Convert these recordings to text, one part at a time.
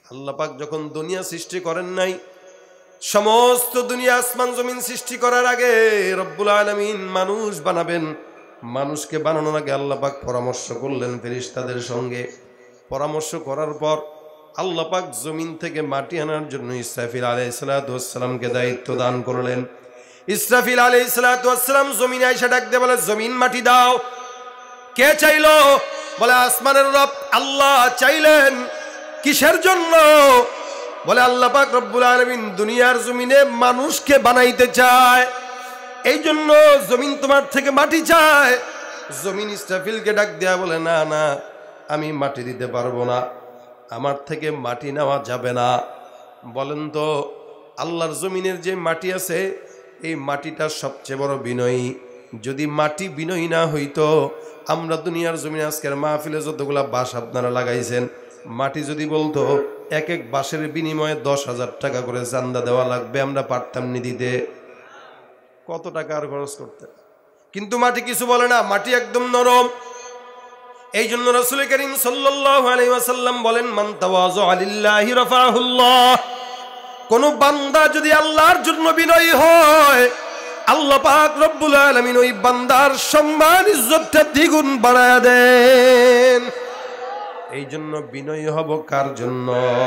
আল্লাহ পাক যখন দুনিয়া সৃষ্টি করেন নাই, সমস্ত দুনিয়া আসমান জমিন সৃষ্টি করার আগে রব্বুল আলামিন মানুষ বানাবেন। মানুষকে বানানোর আগে আল্লাহ পাক পরামর্শ করলেন ফেরেশতাদের সঙ্গে। পরামর্শ করার পর আল্লাহ পাক জমিন থেকে মাটি আনার জন্য ইসরাফিল আলাইহিস সালাতু ওয়াস সালামকে দায়িত্ব দান করলেন। ইসরাফিল আলাইহিস সালাতু ওয়াস সালাম জমিনে এসে ডাক দিয়ে বলে, জমিন মাটি দাও। কে চাইলো? বলে আসমানের রব আল্লাহ চাইলেন। কিসের জন্য? বলে আল্লাহ পাক রব্বুল আলামিন দুনিয়ার জমিনে মানুষকে বানাইতে চায়, এই জন্য জমিন তোমার থেকে মাটি চায়। জমিন ইসরাফিলকে ডাক দেয়া বলে, না না, আমি মাটি দিতে পারবো না, আমার থেকে মাটি নেওয়া যাবে না। বলেন তো, আল্লাহর জমিনের যে মাটি আছে এই মাটিটা সবচেয়ে বড় বিনয়ী। যদি মাটি বিনয়ী না হইতো, আমরা দুনিয়ার জমিনে আজকের মাহফিলে যতগুলা বাঁশ আপনারা লাগাইছেন, মাটি যদি বলতো এক এক বাঁশের বিনিময়ে 10,000 টাকা করে চান্দা দেওয়া লাগবে, আমরা পারতাম নি দিতে? কত টাকা আর খরচ করতে? কিন্তু মাটি কিছু বলে না, মাটি একদম নরম। এই জন্য রাসূল করিম সাল্লাল্লাহু আলাইহি ওয়াসাল্লাম বলেন, মান তাওয়াযা লিল্লাহি রাফাহুল্লাহ। কোন বান্দা যদি আল্লাহর জন্য বিনয়ী হয়, আল্লাহ পাক রব্বুল আলামিন ওই বান্দার সম্মান ইজ্জতটা দ্বিগুণ বাড়ায়া দেন। এই জন্য বিনয়ী হব কার জন্য?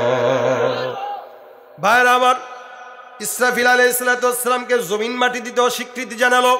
ভাইরা আমার, ইসরাফিল আলাইহিস সালাতু ওয়াস সালামকে জমিন মাটি দিতে অস্বীকৃতি জানালো।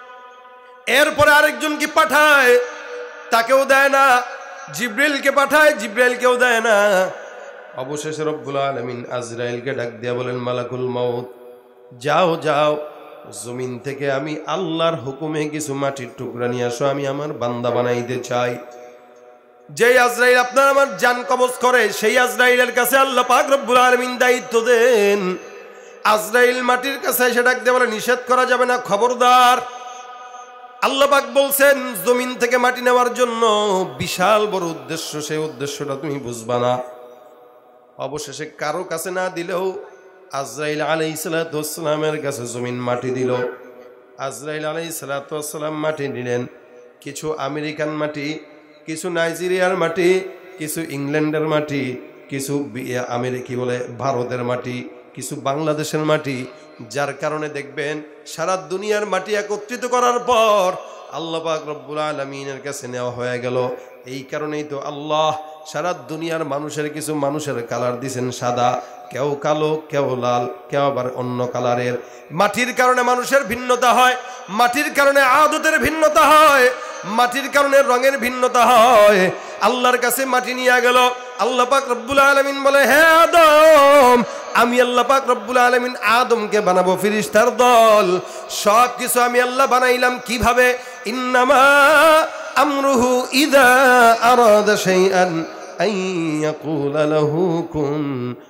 এরপরে আরেকজনকে পাঠায়, তাকেও দেয় না। জিব্রাইলকে পাঠায়, জিব্রাইলকেও দেয় না। অবশেষে রব্বুল আলামিন আজরাইলকে ডাক দিয়া বলেন, মালাকুল মাউত, যাও যাও, জমিন থেকে আমি আল্লাহর হুকুমে কিছু মাটির টুকরা নিয়ে আসো, আমি আমার বান্দা বানাইতে চাই। যেই আজরাইল আপনার আমার জান কবজ করে, সেই আজরাইলের কাছে আল্লাহ পাক রব্বুল আলামিন দায়িত্ব দেন। আজরাইল মাটির কাছে এসে ডাক দিয়ে বলে, নিষেধ করা যাবে না, খবরদার। আল্লাহ পাক বলছেন জমিন থেকে মাটি নেওয়ার জন্য বিশাল বড় উদ্দেশ্য, সেই উদ্দেশ্যটা তুমি বুঝবা না। অবশেষে কারো কাছে না দিলেও আজরাইল আলাইহিস সালাতু ওয়াস সালামের কাছে জমিন মাটি দিল। আজরাইল আলাইহিস সালাতু ওয়াস সালাম মাটি নিলেন। কিছু আমেরিকান মাটি, কিছু নাইজেরিয়ার মাটি, কিছু ইংল্যান্ডের মাটি, কিছু ভারতের মাটি, কিছু বাংলাদেশের মাটি। যার কারণে দেখবেন সারা দুনিয়ার মাটি একত্রিত করার পর আল্লাহ পাক রব্বুল আলামিনের কাছে নেওয়া হয়ে গেল। এই কারণেই তো আল্লাহ সারা দুনিয়ার মানুষের কিছু মানুষের কালার দিয়েছেন সাদা, কেউ কালো, কেউ লাল, কেউ আবার অন্য কালারের। মাটির কারণে মানুষের ভিন্নতা হয়, মাটির কারণে আদতের ভিন্নতা হয়, মাটির কারণে রঙের ভিন্নতা হয়। আল্লাহর কাছে মাটি নিয়ে গেল। আল্লাহ পাক রব্বুল আলামিন বলে, হে আদম, আমি আল্লাহ পাক রব্বুল আলামিন আদমকে বানাবো ফেরেশতার দল। সব কিছু আমি আল্লাহ বানাইলাম কিভাবে? ইন্নামা আমরুহু ইযা আরাদা শাইআন আন ইয়াকুলা লাহু কুন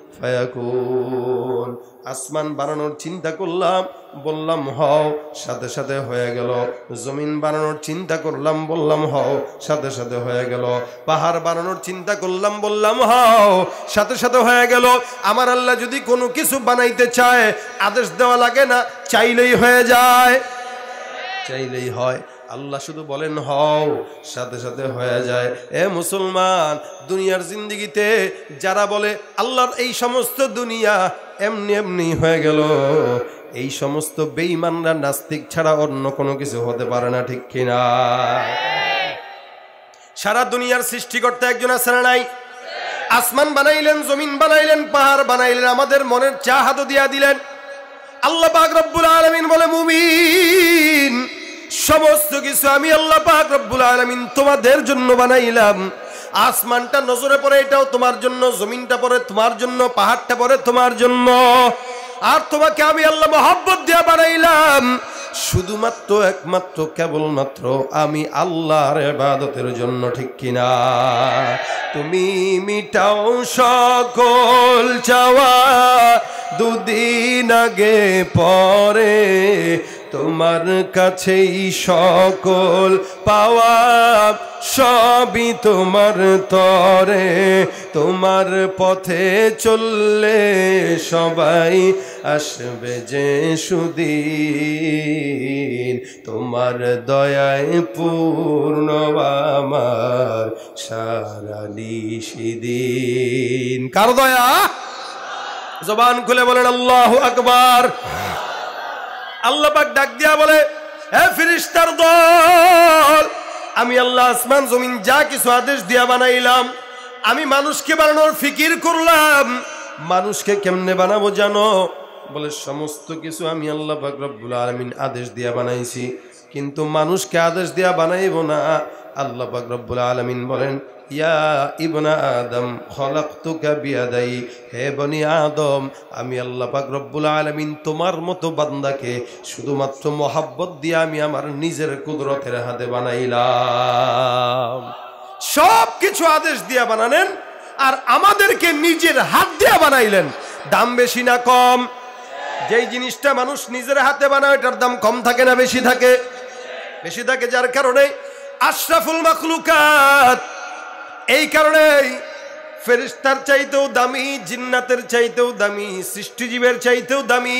ফায়াকুন। আসমান বানানোর চিন্তা করলাম, বললাম হও, সাথে সাথে হয়ে গেল। জমিন বানানোর চিন্তা করলাম, বললাম হও, সাথে সাথে হয়ে গেল। পাহাড় বানানোর চিন্তা করলাম, বললাম হও, সাথে সাথে হয়ে গেল। আমার আল্লাহ যদি কোনো কিছু বানাইতে চায়, আদেশ দেওয়া লাগে না, চাইলেই হয়ে যায়, চাইলেই হয়। আল্লাহ শুধু বলেন হও, সাথে সাথে হয়ে যায়। এ মুসলমান, দুনিয়ার জিন্দেগিতে যারা বলে আল্লাহর এই সমস্ত দুনিয়া এমনি এমনি হয়ে গেল, এই সমস্ত বেঈমানরা নাস্তিক ছাড়া অন্য কোনো কিছু হতে পারে না, ঠিক কিনা? সারা দুনিয়ার সৃষ্টিকর্তা একজন আছে না নাই? আসমান বানাইলেন, জমিন বানাইলেন, পাহাড় বানাইলেন, আমাদের মনের চাহাত দিয়া দিলেন। আল্লাহ পাক রব্বুল আলামিন বলে, মুমিন, সমস্ত কিছু আমি আল্লাহ পাক রব্বুল আলামিন তোমাদের জন্য বানাইলাম। আসমানটা নজরে পড়ে, এটাও তোমার জন্য, জমিনটা পড়ে তোমার জন্য, পাহাড়টা পড়ে তোমার জন্য। আর তোমাকে আমি আল্লাহ মহব্বত দিয়া বানাইলাম শুধুমাত্র একমাত্র কেবলমাত্র আমি আল্লাহর ইবাদতের জন্য, ঠিক কিনা? তুমি মিটাও সকল চাওয়া, দুদিন আগে পরে তোমার কাছেই সকল পাওয়া সবই তোমার তরে তোমার পথে চললে সবাই আসবে যে সুদিন তোমার দয়ায় পূর্ণ আমার সারা নিশিদিন কার দয়া জবান খুলে বলেন আল্লাহু আকবার আল্লাহ পাক ডাক দিয়া বলে হে ফেরেশতার দল আমি আল্লাহ আসমান জমিন যা কিছু আদেশ দিয়া বানাইলাম আমি মানুষকে বানানোর ফিকির করলাম মানুষকে কেমনে বানাবো জানো বলে সমস্ত কিছু আমি আল্লাহ পাক রব্বুল আলামিন আদেশ দিয়া বানাইছি কিন্তু মানুষকে আদেশ দিয়া বানাইবো না আল্লাহ পাক রব্বুল আলামিন বলেন ইয়া ইবনা আদম খলাকতুকা বিয়াদাই হে বনি আদম আমি আল্লাহ পাক রব্বুল আলামিন তোমার মতো বান্দাকে শুধুমাত্র মোহাব্বত দিয়ে আমি আমার নিজের কুদরতের হাতে বানাইলাম সব কিছু আদেশ দিয়া বানালেন আর আমাদেরকে নিজের হাত দিয়া বানাইলেন দাম বেশি না কম যেই জিনিসটা মানুষ নিজের হাতে বানায় এটার দাম কম থাকে না বেশি থাকে বেশি থাকে যার কারণে আশরাফুল মাখলুকাত এই কারণেই ফেরেশতার চাইতেও দামি জিন্নাতের চাইতেও দামি সৃষ্টিজীবের চাইতেও দামি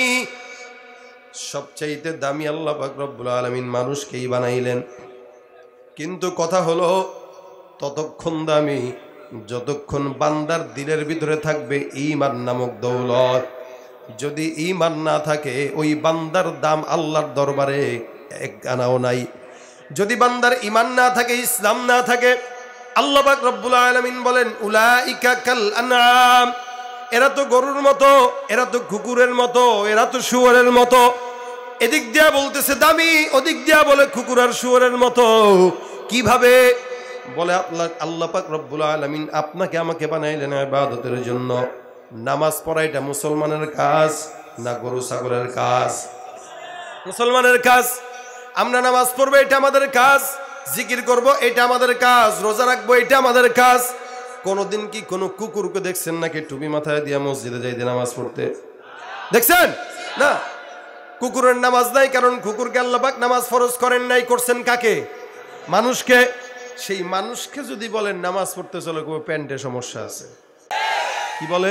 সবচাইতে দামি আল্লাহ পাক রব্বুল আলামিন মানুষকেই বানাইলেন কিন্তু কথা হলো ততক্ষণ দামি যতক্ষণ বান্দার দিলের ভিতরে থাকবে ঈমান নামক দৌলত যদি ঈমান না থাকে ওই বান্দার দাম আল্লাহর দরবারে এক আনাও নাই যদি বান্দার ঈমান না থাকে ইসলাম না থাকে আল্লাহ পাক রব্বুল আলামিন বলেন উলাইকা কাল আনআম এরা তো গরুর মতো এরা তো কুকুরের মতো এরা তো শুয়োরের মতো এদিক দিয়া বলতেছে দামি ওদিক দিয়া বলে কুকুর আর শুয়োরের মতো কিভাবে বলে আল্লাহ পাক রব্বুল আলামিন আপনাকে আমাকে বানাইলেন ইবাদতের জন্য নামাজ পড়া এটা মুসলমানের কাজ না গরু ছাগলের কাজ মুসলমানের কাজ আমরা নামাজ পড়বো এটা আমাদের কাজ জিকির করব এটা আমাদের কাজ রোজা রাখবো এটা আমাদের কাজ কোনদিন কি কোন কুকুরকে দেখছেন নাকি টুপি মাথায় দিয়ে মসজিদে যাইতে নামাজ পড়তে দেখছেন না কুকুরের নামাজ নাই কারণ কুকুরকে আল্লাহ পাক নামাজ ফরজ করেন নাই করছেন কাকে মানুষকে সেই মানুষকে যদি বলেন নামাজ পড়তে চলো কোনো প্যান্টে সমস্যা আছে কি বলে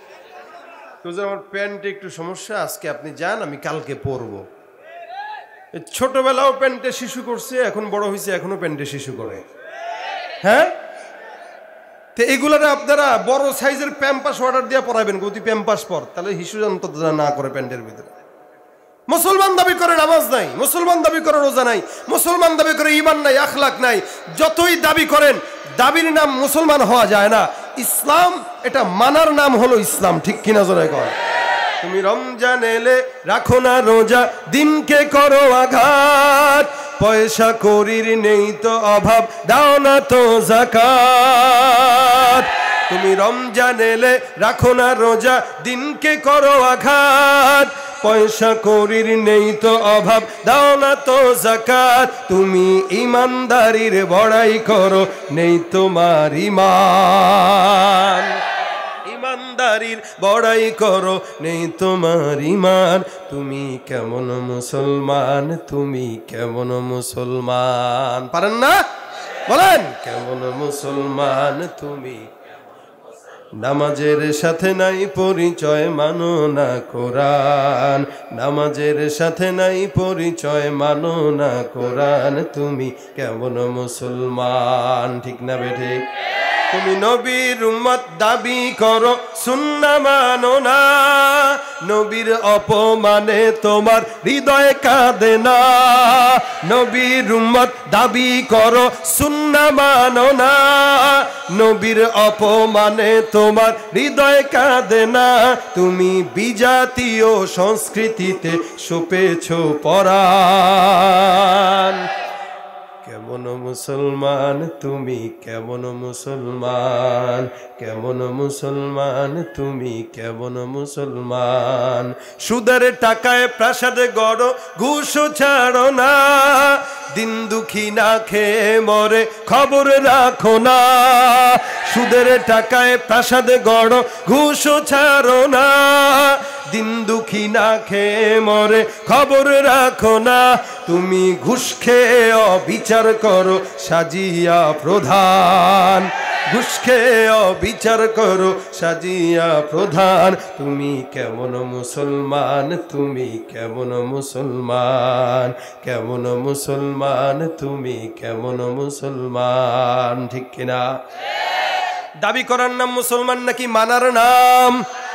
আমার প্যান্টে একটু সমস্যা আজকে আপনি যান আমি কালকে পরবো ছোটবেলাও প্যান্টে শিশু করছে এখন বড় হয়েছে এখনো প্যান্টে শিশু করে হ্যাঁ তো এগুলারে আপনারা বড় সাইজের প্যাম্পাস অর্ডার দিয়ে পরাবেন গতি প্যাম্পাস পর তাহলে শিশু অন্তত না করে প্যান্টের ভিতরে মুসলমান দাবি করে নামাজ নাই মুসলমান দাবি করে রোজা নাই মুসলমান দাবি করে ঈমান নাই আখলাক নাই যতই দাবি করেন দাবির নাম মুসলমান হওয়া যায় না ইসলাম এটা মানার নাম হলো ইসলাম ঠিক কিনা জোরে কর তুমি রমজান এলে রাখো না রোজা দিনকে করো আঘাত পয়সা করির নেই তো অভাব দাও না তো যাকাত তুমি রমজান এলে রাখো না রোজা দিনকে করো আঘাত পয়সা করির নেই তো অভাব দাও না তো যাকাত তুমি ইমানদারির বড়াই করো নেই তোমার ঈমান ইমানদারির বড়াই করো নেই তোমার ঈমান তুমি কেমন মুসলমান তুমি কেমন মুসলমান পারেন না বলেন কেমন মুসলমান তুমি নামাজের সাথে নাই পরিচয় মানো না কোরআন নামাজের সাথে নাই পরিচয় মানো না কোরআন তুমি কেমন মুসলমান ঠিক না বেঠিক তুমি নবীর উম্মত দাবি করো সুন্নাহ মানো না নবীর অপমানে তোমার হৃদয় কাঁদে না নবীর উম্মত দাবি করো সুন্নাহ মানো না নবীর অপমানে তোমার হৃদয় কাঁদে না তুমি বিজাতীয় সংস্কৃতিতে সপেছো পরাণ কেমন মুসলমান তুমি কেমন মুসলমান কেমন মুসলমান তুমি কেমন মুসলমান সুদের টাকায় প্রাসাদ গড়ো ঘুষ ছাড়ো না দিন দুঃখী না খেয়ে মরে খবর রাখো না সুদের টাকায় প্রাসাদ গড়ো ঘুষ ছাড়ো না দিন দুঃখী না খেয়ে মরে খবর রাখো না, তুমি ঘুষ খেয়ে অবিচার করো সাজিয়া প্রধান, ঘুষ খেয়ে অবিচার করো সাজিয়া প্রধান, তুমি কেমন মুসলমান, তুমি কেমন মুসলমান, কেমন মুসলমান, তুমি কেমন মুসলমান, ঠিক কিনা? দাবি করার নাম মুসলমান নাকি মানার নাম?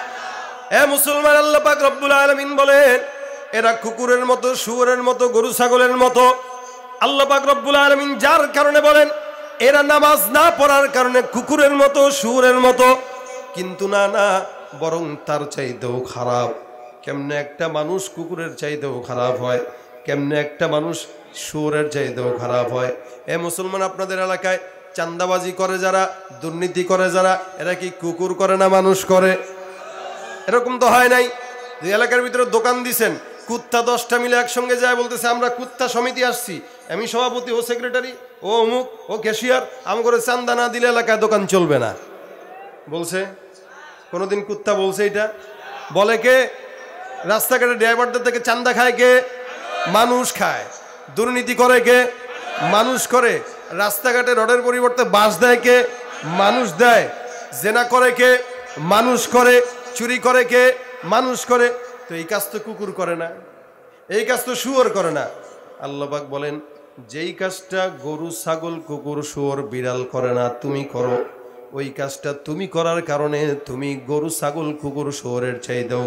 এ মুসলমান, আল্লাহ পাক রব্বুল আলামিন বলেন এরা কুকুরের মতো, শুয়োরের মতো, গরু ছাগলের মতো। আল্লাহ পাক রব্বুল আলামিন যার কারণে বলেন এরা নামাজ না পড়ার কারণে কুকুরের মতো, শুয়োরের মতো, কিন্তু না না, বরং তার চাইতেও খারাপ। কেমনে একটা মানুষ কুকুরের চাইতেও খারাপ হয়, কেমনে একটা মানুষ শুয়োরের চাইতেও খারাপ হয়? এ মুসলমান, আপনাদের এলাকায় চাঁদাবাজি করে যারা, দুর্নীতি করে যারা, এরা কি কুকুর করে না মানুষ করে? এরকম তো হয় নাই যে এলাকার ভিতরে দোকান দিছেন, কুত্তা 10টা মিলে একসঙ্গে যায় বলতেছে আমরা কুত্তা সমিতি আসছি, আমি সভাপতি, ও সেক্রেটারি, ও অমুক, ও ক্যাশিয়ার, আম করে চান্দা না দিলে এলাকায় দোকান চলবে না। বলছে কোনোদিন কুত্তা বলছে এটা? বলে কে? রাস্তাঘাটে ড্রাইভারদের থেকে চান্দা খায় কে? মানুষ খায়। দুর্নীতি করে কে? মানুষ করে। রাস্তাঘাটে রডের পরিবর্তে বাঁশ দেয় কে? মানুষ দেয়। জেনা করে কে? মানুষ করে। চুরি করে কে? মানুষ করে। তো এই কাজ তো কুকুর করে না, এই কাজ তো শুয়োর করে না। আল্লাহ পাক বলেন যেই কাজটা গরু, ছাগল, কুকুর, শুয়োর, বিড়াল করে না, তুমি করো, ওই কাজটা তুমি করার কারণে তুমি গরু, ছাগল, কুকুর, শুয়োরের চাইতেও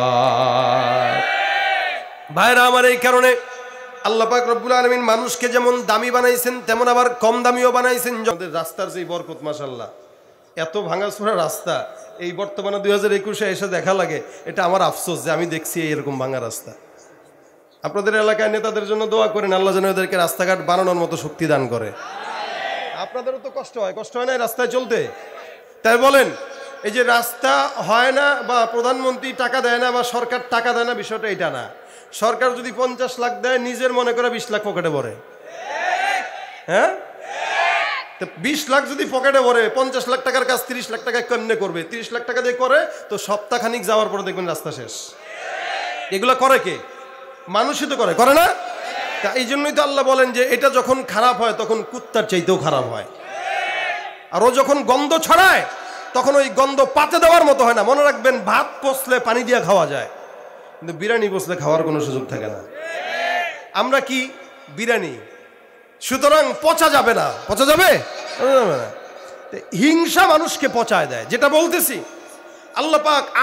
খারাপ। ভাইরা আমার, এই কারণে আল্লাহ পাক রব্বুল আলামিন মানুষকে যেমন দামি বানাইছেন তেমন আবার কম দামিও বানাইছেন। আমাদের রাস্তার যে বরকত, মাশাআল্লাহ, এত ভাঙাচোরা রাস্তা, এই বর্তমানে 2021-এ এসে দেখা লাগে, এটা আমার আফসোস যে আমি দেখছি এরকম ভাঙা রাস্তা। আপনাদের এলাকায় নেতাদের জন্য দোয়া করেন, আল্লাহ যেন এদেরকে রাস্তাঘাট বানানোর মতো শক্তি দান করে। আপনাদেরও তো কষ্ট হয়, কষ্ট হয় না রাস্তায় চলতে? তাই বলেন এই যে রাস্তা হয় না বা প্রধানমন্ত্রী টাকা দেয় না বা সরকার টাকা দেয় না, বিষয়টা এটা না। সরকার যদি 50 লাখ দেয়, নিজের মনে করে 20 লাখ পকেটে ভরে। হ্যাঁ, 20 লাখ যদি পকেটে ভরে, 50 লাখ টাকার কাজ 30 লাখ টাকা কেমনে করবে? 30 লাখ টাকা দিয়ে করে তো সপ্তাহখানিক যাওয়ার পরে দেখবেন রাস্তা শেষ। এগুলা করে কে? মানুষই তো করে, করে না? তা এই জন্যই তো আল্লাহ বলেন যে এটা যখন খারাপ হয় তখন কুত্তার চাইতেও খারাপ হয়। আর ও যখন গন্ধ ছড়ায় তখন ওই গন্ধ পাতে দেওয়ার মতো হয় না। মনে রাখবেন, ভাত পচলে পানি দিয়ে খাওয়া যায়, কিন্তু বিরিয়ানি পচলে খাওয়ার কোনো সুযোগ থাকে না। আমরা কি বিরিয়ানি, সুতরাং পচা যাবে না। পচা যাবে? হিংসা মানুষকে পচায় দেয়। যেটা বলতেছি, আল্লাহ পাক